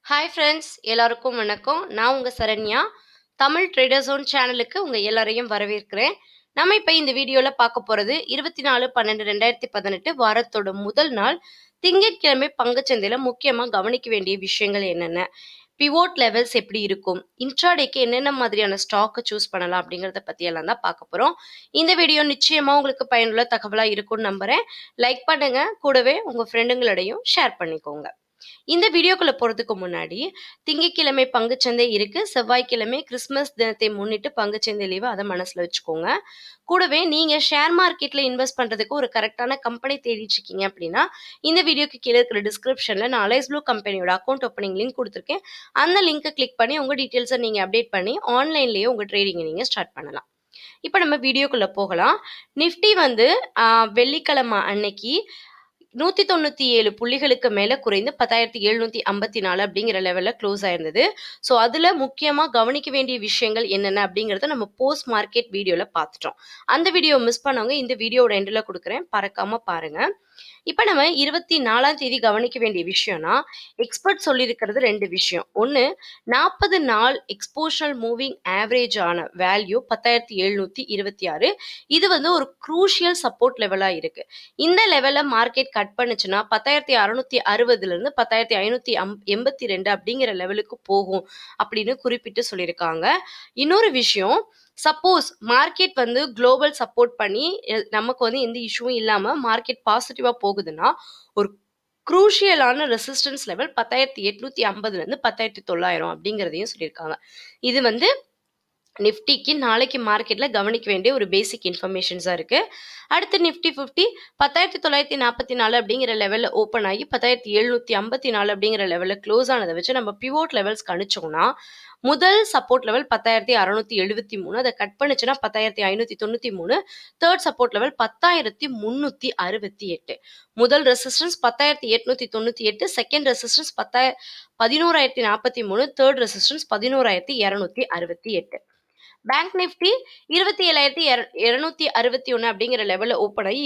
Hi friends, எல்லாருக்கும் வணக்கம். நான் உங்கள் சரண்யா. தமிழ் ட்ரேடர்ஸோன் சேனலுக்கு உங்கள் எல்லாரையும் வரவேற்கிறேன். நம்ம இப்போ இந்த வீடியோவில் பார்க்க போகிறது 24/12/2018 வாரத்தோட முதல் நாள் திங்கட்கிழமை பங்குச்சந்தையில் முக்கியமாக கவனிக்க வேண்டிய விஷயங்கள் என்னென்ன, பிவோட் லெவல்ஸ் எப்படி இருக்கும், இன்ட்ராடேக்கு என்னென்ன மாதிரியான ஸ்டாக்கை சூஸ் பண்ணலாம் அப்படிங்கிறத பற்றியெல்லாம் தான் பார்க்க போகிறோம். இந்த வீடியோ நிச்சயமாக உங்களுக்கு பயனுள்ள தகவலாக இருக்கும்னு நம்புகிறேன். லைக் பண்ணுங்கள், கூடவே உங்கள் ஃப்ரெண்டுங்களோடையும் ஷேர் பண்ணிக்கோங்க. இந்த வீடியோக்குள்ள போறதுக்கு முன்னாடி திங்கட்கிழமை பங்குச்சந்தை இருக்கு, செவ்வாய்க்கிழமை கிறிஸ்மஸ் தினத்தை முன்னிட்டு பங்குச்சந்தை லீவு, அதை மனசுல வச்சுக்கோங்க. கூடவே நீங்க ஷேர் மார்க்கெட்ல இன்வெஸ்ட் பண்றதுக்கு ஒரு கரெக்டான கம்பெனி தேடிட்டு இருக்கீங்க அப்படின்னா இந்த வீடியோக்கு கீழே இருக்கிற டிஸ்கிரிப்ஷன்ல நான் அலைஸ் ப்ளூ கம்பெனியோட அக்கௌண்ட் ஓப்பனிங் லிங்க் கொடுத்துருக்கேன். அந்த லிங்கை கிளிக் பண்ணி உங்க டீட்டெயில்ஸை நீங்க அப்டேட் பண்ணி ஆன்லைன்லயே உங்க ட்ரேடிங்கை நீங்க ஸ்டார்ட் பண்ணலாம். இப்போ நம்ம வீடியோக்குள்ள போகலாம். நிஃப்டி வந்து வெள்ளிக்கிழமை அன்னைக்கு 197 புள்ளிகளுக்கு மேல குறைந்து 10,754 அப்படிங்கிற லெவல்ல க்ளோஸ் ஆயிருந்தது. ஸோ அதுல முக்கியமா கவனிக்க வேண்டிய விஷயங்கள் என்னென்ன அப்படிங்கறத நம்ம போஸ்ட் மார்க்கெட் வீடியோல பார்த்துட்டோம். அந்த வீடியோ மிஸ் பண்ணவங்க இந்த வீடியோட எண்டில் கொடுக்குறேன், பறக்காம பாருங்க. இப்போ நம்ம 24ஆம் தேதி கவனிக்க வேண்டிய விஷயம்னா எக்ஸ்பர்ட் சொல்லியிருக்கிறது ரெண்டு விஷயம். ஒன்று, 40 நாள் எக்ஸ்போஷனல் மூவிங் ஆவரேஜ் ஆன வேல்யூ 10,726. இது வந்து ஒரு க்ரூஷியல் சப்போர்ட் லெவலாக இருக்கு. இந்த லெவலில் மார்க்கெட் கட் பண்ணுச்சுன்னா 10,660 10,582 அப்படிங்கிற லெவலுக்கு போகும் அப்படின்னு குறிப்பிட்டு சொல்லியிருக்காங்க. இன்னொரு விஷயம், சப்போஸ் மார்க்கெட் வந்து குளோபல் சப்போர்ட் பண்ணி நமக்கு வந்து எந்த இஷ்யூவும் இல்லாம மார்க்கெட் பாசிட்டிவா போகுதுன்னா ஒரு குரூஷியலான ரெசிஸ்டன்ஸ் லெவல் 10,850 10,900 அப்படிங்கிறதையும் சொல்லியிருக்காங்க. இது வந்து நிஃப்டிக்கு நாளைக்கு மார்க்கெட்ல கவனிக்க வேண்டிய ஒரு பேசிக் இன்ஃபர்மேஷன்ஸா இருக்கு. அடுத்து நிஃப்டி 50 10,944 அப்படிங்கிற லெவல்ல ஓப்பன் ஆகி 10,754 அப்படிங்கிற லெவல்ல க்ளோஸ் ஆனதை வச்சு நம்ம பிவோட் லெவல்ஸ் கணிச்சோம்னா முதல் சப்போர்ட் லெவல் 10,673, அதை கட் பண்ணுச்சுன்னா 10,593. Third support level 10,368. முதல் resistance 10,898, second resistance 11,043, third resistance 11,268. Bank Nifty 27,261 அப்படிங்கிற லெவலில் ஓப்பன் ஆகி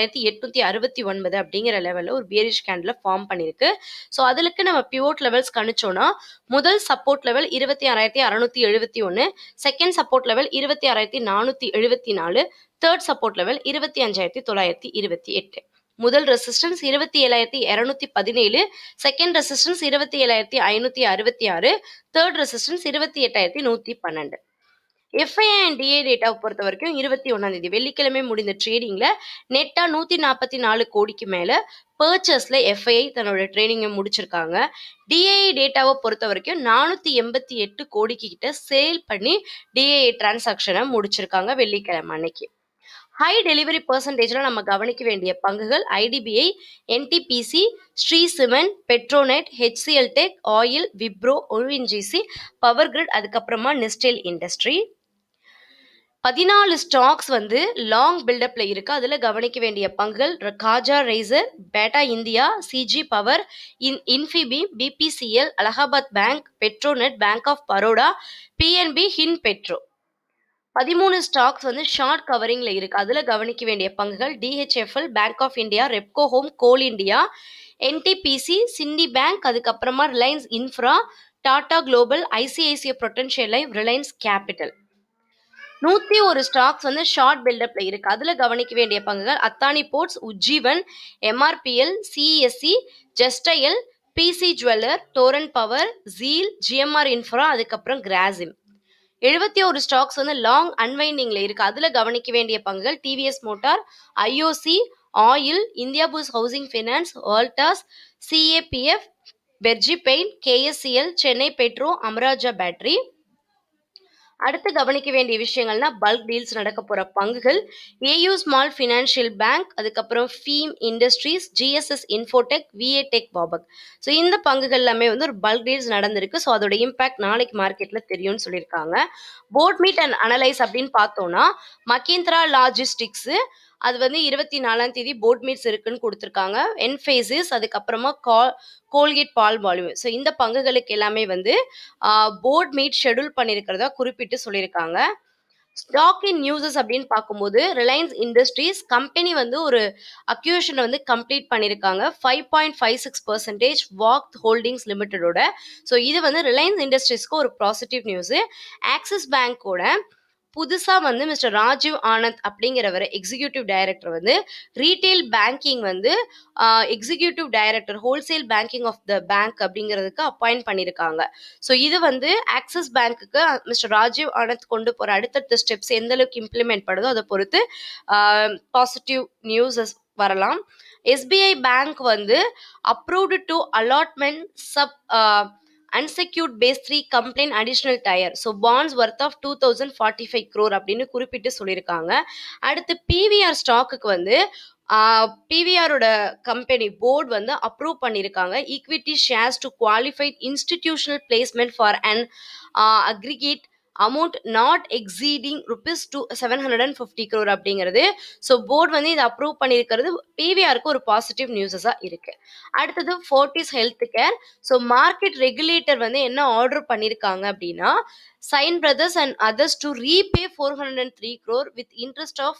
26,869 அப்படிங்கிற லெவலில் ஒரு பேரிஷ் கேண்டில் ஃபார்ம் பண்ணியிருக்கு. ஸோ அதுக்கு நம்ம பிவோட் லெவல்ஸ் கணிச்சோன்னா முதல் support level 26,671, second support level 26,474, third support level 25,928. முதல் resistance 27,217, second resistance 27,566, third resistance 28,112. FII and DA டேட்டாவை பொறுத்த வரைக்கும் 21ஆம் தேதி வெள்ளிக்கிழமை முடிந்த ட்ரேடிங்ல நெட்டா 144 கோடிக்கு மேல பர்ச்சேஸ்ல எஃப்ஐஐ தன்னோட ட்ரேடிங்கை முடிச்சிருக்காங்க. டிஏஐ டேட்டாவை பொறுத்த வரைக்கும் 488 கோடிக்கு கிட்ட சேல் பண்ணி டிஏஐ டிரான்சாக்ஷனை முடிச்சிருக்காங்க வெள்ளிக்கிழமை அன்னைக்கு. ஹை டெலிவரி பர்சன்டேஜ்ல நம்ம கவனிக்க வேண்டிய பங்குகள் IDBI, NTPC, Shree Cement, Petronet, HCL Tech, oil, Wipro, ONGC, Power Grid, அதுக்கப்புறமா நெஸ்டேல் இண்டஸ்ட்ரி. 14 ஸ்டாக்ஸ் வந்து லாங் பில்டப்ல இருக்கு. அதுல கவனிக்க வேண்டிய பங்குகள் காஜா ரைசர், பேட்டா இந்தியா, சிஜி பவர், இன்ஃபிபி, BPCL, Allahabad Bank, Petronet, Bank of Baroda, PNB, ஹின் பெட்ரோ. 13 ஸ்டாக்ஸ் வந்து ஷார்ட் கவரிங்ல இருக்கு. அதுல கவனிக்க வேண்டிய பங்குகள் DHFL, Bank of India, Repco Home, Coal India, NTPC, சிண்டி பேங்க், அதுக்கப்புறமா Reliance infra, Tata Global, ICICI Prudential Life, Reliance Capital. 101 stocks வந்து ஷார்ட் பில்டப்ல இருக்கு. அதுல கவனிக்க வேண்டிய பங்குகள் Adani Ports, Ujjivan, MRPL, CSC, ஜெஸ்டைல், பிசி ஜுவல்லர், டோரன் பவர், ஜீல், ஜிஎம்ஆர் இன்ஃப்ரா, அதுக்கப்புறம் கிராசிம். 71 ஸ்டாக்ஸ் வந்து லாங் அன்வைண்டிங்ல இருக்கு. அதுல கவனிக்க வேண்டிய பங்குகள் TVS Motor, IOC, oil, India பூஸ் housing finance, Voltas, CAPF, Berger paint, KSCL, Chennai Petro, Amara Raja battery. அடுத்து கவனிக்க வேண்டிய விஷயங்கள்னா பல்க் டீல்ஸ் நடக்க போற பங்குகள் ஏயு ஸ்மால் ஃபினான்ஷியல் பேங்க், அதுக்கப்புறம் ஃபீம் industries, GSS Infotech, VA Tech Wabag. So இந்த பங்குகள் எல்லாமே வந்து ஒரு பல்க் டீல்ஸ் நடந்திருக்கு. ஸோ அதோட இம்பாக்ட் நாளைக்கு மார்க்கெட்ல தெரியும்னு சொல்லியிருக்காங்க. போர்ட் மீட் அண்ட் அனலைஸ் அப்படின்னு பார்த்தோம்னா மகேந்திரா லாஜிஸ்டிக்ஸ் அது வந்து 24ஆம் தேதி போர்ட் மீட்ஸ் இருக்குன்னு கொடுத்துருக்காங்க. என்ஃபேசிஸ், அதுக்கப்புறமா கோல்கேட் பால் வால்யூம். ஸோ இந்த பங்குகளுக்கு எல்லாமே வந்து போர்ட் மீட் ஷெடியூல் பண்ணியிருக்கிறதா குறிப்பிட்டு சொல்லியிருக்காங்க. ஸ்டாக் இன் நியூஸஸ் அப்படின்னு பார்க்கும்போது ரிலையன்ஸ் இண்டஸ்ட்ரீஸ் கம்பெனி வந்து ஒரு அக்யூஷனை வந்து கம்ப்ளீட் பண்ணியிருக்காங்க 5.56% வாக் ஹோல்டிங்ஸ் லிமிட்டடோட. ஸோ இது வந்து ரிலையன்ஸ் இண்டஸ்ட்ரீஸ்க்கு ஒரு பாசிட்டிவ் நியூஸு. ஆக்சிஸ் பேங்கோட புதுசா வந்து மிஸ்டர் ராஜீவ் ஆனந்த் அப்படிங்கிறவர் எக்ஸிக்யூட்டிவ் டைரக்டர் வந்து ரீட்டைல் பேங்கிங் வந்து executive director wholesale banking of the bank அப்படிங்கிறதுக்கு அப்பாயிண்ட் பண்ணியிருக்காங்க. ஸோ இது வந்து ஆக்சிஸ் பேங்க்குக்கு மிஸ்டர் ராஜீவ் ஆனந்த் கொண்டு போற அடுத்தடுத்த ஸ்டெப்ஸ் எந்த அளவுக்கு இம்ப்ளிமெண்ட் பண்ணுதோ அதை பொறுத்து பாசிட்டிவ் நியூஸஸ் வரலாம். எஸ்பிஐ பேங்க் வந்து approved to allotment sub unsecured base 3 complaint additional tier. So bonds worth of 2045 crore அப்படின்னு குறிப்பிட்டு சொல்லியிருக்காங்க. அடுத்து பிவிஆர் ஸ்டாக்குக்கு வந்து பிவிஆரோட கம்பெனி போர்டு வந்து அப்ரூவ் பண்ணியிருக்காங்க equity shares to qualified institutional placement for an aggregate amount not exceeding rupees to 750 crore அப்படிங்கிறது. ஸோ போர்டு வந்து இதை அப்ரூவ் பண்ணியிருக்கிறது பிவிஆருக்கு ஒரு பாசிட்டிவ் நியூஸஸாக இருக்கு. அடுத்தது Fortis health care. So market regulator வந்து என்ன ஆர்டர் பண்ணியிருக்காங்க அப்படின்னா Singh brothers and others to repay 403 crore with interest of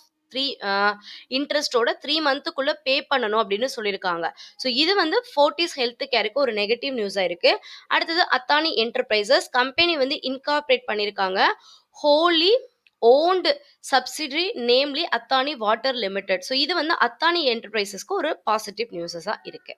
இன்ட்ரெஸ்டோட 3 மந்த்துக்குள்ள பே பண்ணணும் அப்படின்னு சொல்லியிருக்காங்க. ஸோ இது வந்து ஃபோர்டிஸ் ஹெல்த் கேருக்கு ஒரு நெகட்டிவ் நியூஸா இருக்கு. அடுத்தது அத்தானி என்டர்பிரைசஸ் கம்பெனி வந்து இன்கார்பரேட் பண்ணியிருக்காங்க wholly owned subsidiary namely Adani Water Limited. So இது வந்து அத்தானி என்டர்பிரைசஸ்க்கு ஒரு பாசிட்டிவ் நியூஸஸா இருக்கு.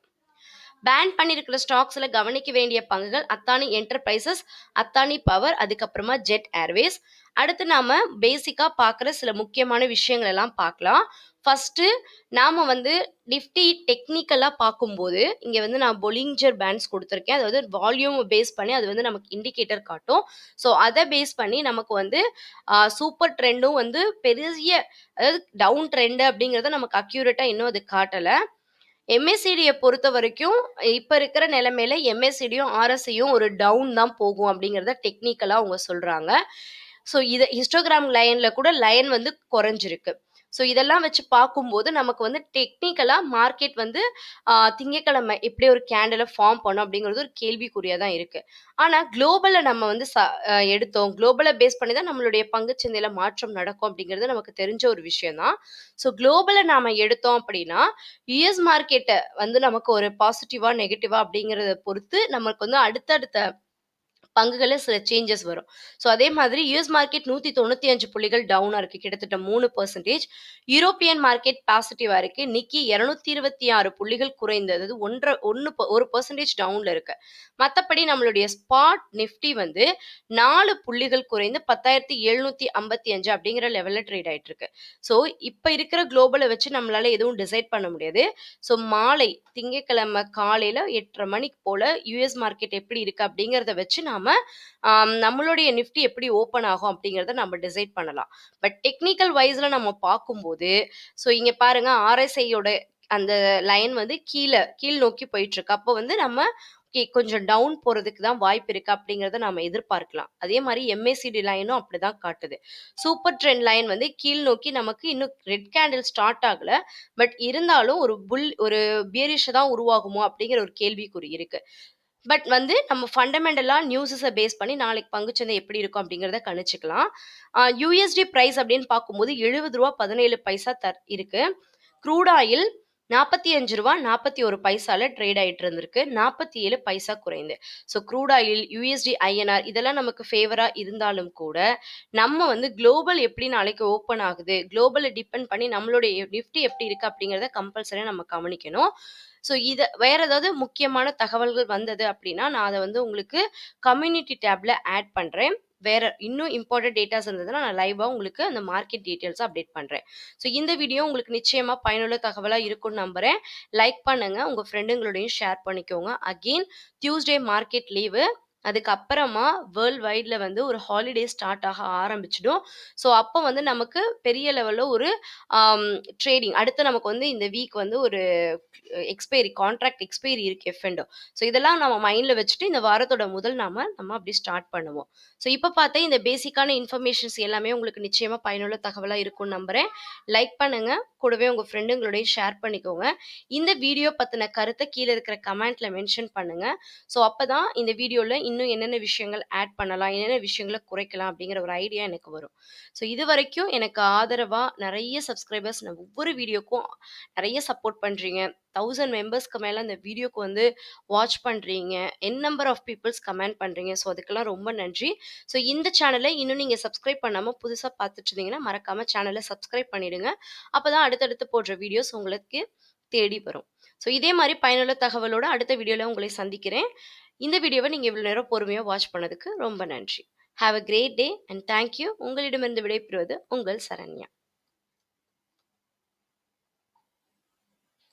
பேன் பண்ணியிருக்கிற ஸ்டாக்ஸ்ல கவனிக்க வேண்டிய பங்குகள் அத்தானி என்டர்பிரைசஸ், அத்தானி பவர், அதுக்கப்புறமா ஜெட் ஏர்வேஸ். அடுத்து நாம பேசிக்கா பார்க்குற சில முக்கியமான விஷயங்கள் எல்லாம் பார்க்கலாம். ஃபர்ஸ்ட் நாம வந்து நிஃப்டி டெக்னிக்கலா பார்க்கும்போது இங்க வந்து நான் பொலிஞ்சர் பேண்ட்ஸ் கொடுத்துருக்கேன். அதாவது வால்யூம் பேஸ் பண்ணி அது வந்து நமக்கு இண்டிகேட்டர் காட்டும். ஸோ அதை பேஸ் பண்ணி நமக்கு வந்து சூப்பர் ட்ரெண்டும் வந்து பெரிய அதாவது டவுன் ட்ரெண்ட் அப்படிங்கிறத நமக்கு அக்யூரேட்டா இன்னும் அது காட்டலை. எம்ஏசிடியை பொறுத்த வரைக்கும் இப்போ இருக்கிற நிலைமையில எம்ஏசிடியும் ஆர்எஸ்ஐயும் ஒரு டவுன் தான் போகும் அப்படிங்கிறத டெக்னிக்கலாக அவங்க சொல்கிறாங்க. ஸோ இதை ஹிஸ்டோகிராம் லைனில் கூட லைன் வந்து குறைஞ்சிருக்கு. ஸோ இதெல்லாம் வச்சு பார்க்கும்போது நமக்கு வந்து டெக்னிக்கலாக மார்க்கெட் வந்து திங்கக்கிழமை எப்படி ஒரு கேண்டிலை ஃபார்ம் பண்ணும் அப்படிங்கிறது ஒரு கேள்விக்குறியாக தான் இருக்குது. ஆனால் குளோபலில் நம்ம வந்து எடுத்தோம், குளோபலை பேஸ் பண்ணி தான் நம்மளுடைய பங்குச்சந்தையில் மாற்றம் நடக்கும் அப்படிங்கிறது நமக்கு தெரிஞ்ச ஒரு விஷயம் தான். ஸோ குளோபலை நாம் எடுத்தோம் அப்படின்னா யூஎஸ் மார்க்கெட்டை வந்து நமக்கு ஒரு பாசிட்டிவா நெகட்டிவா அப்படிங்கிறத பொறுத்து நமக்கு வந்து அடுத்தடுத்த பங்குகளில் சில சேஞ்சஸ் வரும். ஸோ அதே மாதிரி யூஎஸ் மார்க்கெட் 195 புள்ளிகள் டவுனாக இருக்குது, கிட்டத்தட்ட 3%. யூரோப்பியன் மார்க்கெட் பாசிட்டிவாக இருக்குது, நிக்கி 226 புள்ளிகள் குறைந்தது, 1% டவுனில் இருக்கு. மற்றபடி நம்மளுடைய ஸ்பாட் நிஃப்டி வந்து 4 புள்ளிகள் குறைந்து 10,755 அப்படிங்கிற லெவலில் ட்ரேட் ஆகிட்டு இருக்கு. ஸோ இப்போ இருக்கிற குளோபலை வச்சு நம்மளால எதுவும் டிசைட் பண்ண முடியாது. ஸோ மாலை திங்கட்கிழமை காலையில் 8:30 மணிக்கு போல யூஎஸ் மார்க்கெட் எப்படி இருக்கு அப்படிங்கிறத வச்சு நாம நம்மளுடைய நிஃப்டி எப்படி ஓப்பன் ஆகும் அப்படிங்கிறத நம்ம டிசைட் பண்ணலாம். பட் டெக்னிக்கல் வைஸ்ல நம்ம பார்க்கும்போது ஸோ இங்க பாருங்க ஆர்எஸ்ஐயோட அந்த லைன் வந்து கீழ் நோக்கி போயிட்டு இருக்கு. அப்போ வந்து நம்ம கொஞ்சம் டவுன் போறதுக்கு தான் வாய்ப்பு இருக்கு அப்படிங்கிறத நம்ம எதிர்பார்க்கலாம். அதே மாதிரி எம்ஏசிடி லைனும் அப்படிதான் காட்டுது. சூப்பர் ட்ரெண்ட் லைன் வந்து கீழ் நோக்கி நமக்கு இன்னும் ரெட் கேண்டில் ஸ்டார்ட் ஆகல, பட் இருந்தாலும் ஒரு பியரிஷ் தான் உருவாகுமோ அப்படிங்கிற ஒரு கேள்விக்குறி இருக்கு. பட் வந்து நம்ம ஃபண்டமெண்டலாக நியூஸஸை பேஸ் பண்ணி நாளைக்கு பங்குச்சந்தை எப்படி இருக்கும் அப்படிங்கிறத கணிச்சுக்கலாம். யூஎஸ்டி ப்ரைஸ் அப்படின்னு பார்க்கும்போது 70 ரூபா 17 இருக்கு. க்ரூட் ஆயில் 45 ரூபா 41 ட்ரேட் ஆகிட்டு இருந்திருக்கு, 47 குறைந்து. So crude oil, USD, INR இதெல்லாம் நமக்கு ஃபேவராக இருந்தாலும் கூட நம்ம வந்து குளோபல் எப்படி நாளைக்கு ஓப்பன் ஆகுது, குளோபலை டிபெண்ட் பண்ணி நம்மளுடைய நிஃப்டி எப்படி இருக்கு அப்படிங்கிறத கம்பல்சரியாக நம்ம கவனிக்கணும். ஸோ இதை வேற ஏதாவது முக்கியமான தகவல்கள் வந்தது அப்படின்னா நான் அதை வந்து உங்களுக்கு கம்யூனிட்டி டேப்ல ஆட் பண்றேன். வேற இன்னும் இம்பார்ட்டன்ட் டேட்டாஸ் இருந்ததுன்னா நான் லைவா உங்களுக்கு அந்த மார்க்கெட் டீட்டெயில்ஸ் அப்டேட் பண்றேன். ஸோ இந்த வீடியோ உங்களுக்கு நிச்சயமா பயனுள்ள தகவலா இருக்கும்னு நம்புறேன். லைக் பண்ணுங்க, உங்க ஃப்ரெண்டுங்களோடையும் ஷேர் பண்ணிக்கோங்க. அகெயின் டியூஸ்டே மார்க்கெட் லீவு, அதுக்கப்புறமா வேர்ல்ட் வைட்ல வந்து ஒரு ஹாலிடே ஸ்டார்ட் ஆக ஆரம்பிச்சிடும். ஸோ அப்போ வந்து நமக்கு பெரிய லெவலில் ஒரு ட்ரேடிங் அடுத்து நமக்கு வந்து இந்த வீக் வந்து ஒரு கான்ட்ராக்ட் எக்ஸ்பைரி இருக்கு எஃப்என்டோ. ஸோ இதெல்லாம் நம்ம மைண்டில் வச்சுட்டு இந்த வாரத்தோட முதல் நம்ம அப்படி ஸ்டார்ட் பண்ணுவோம். ஸோ இப்போ பார்த்தா இந்த பேசிக்கான இன்ஃபர்மேஷன்ஸ் எல்லாமே உங்களுக்கு நிச்சயமாக பயனுள்ள தகவலாக இருக்கும்னு நம்புறேன். லைக் பண்ணுங்க, கூடவே உங்கள் ஃப்ரெண்டுங்களோடையும் ஷேர் பண்ணிக்கோங்க. இந்த வீடியோ பற்றின கருத்தை கீழே இருக்கிற கமெண்ட்ல மென்ஷன் பண்ணுங்க. ஸோ அப்போ தான் இந்த வீடியோவில் இன்னும் என்னென்ன விஷயங்கள் ஆட் பண்ணலாம், என்னென்ன விஷயங்கள குறைக்கலாம் அப்படிங்கிற ஒரு ஐடியா எனக்கு வரும். ஸோ இதுவரைக்கும் எனக்கு ஆதரவா நெறைய சப்ஸ்கிரைபர்ஸ் ஒவ்வொரு வீடியோக்கும் நெறைய சப்போர்ட் பண்றீங்க. 1000 மெம்பர்ஸ்க்கு மேல அந்த வீடியோக்கு வந்து வாட்ச் பண்றீங்க. நம்பர் ஆஃப் பீப்பிள்ஸ் கமெண்ட் பண்றீங்க. ஸோ அதுக்கெல்லாம் ரொம்ப நன்றி. ஸோ இந்த சேனல இன்னும் நீங்க சப்ஸ்கிரைப் பண்ணாம புதுசா பார்த்துட்டு இருந்தீங்கன்னா, மறக்காம சேனல சப்ஸ்கிரைப் பண்ணிடுங்க. அப்பதான் அடுத்தடுத்து போடுற வீடியோஸ் உங்களுக்கு தேடி வரும். ஸோ இதே மாரி பயனுள்ள தகவலோட அடுத்த வீடியோல உங்களை சந்திக்கிறேன். இந்த வீடியோவ நீங்க இவ்வளவு நேரம் பொறுமையா வாட்ச் பண்ணதுக்கு ரொம்ப நன்றி. Have a great day and thank you. உங்களிடமிருந்து விடைபெறுவது உங்கள் சரண்யா.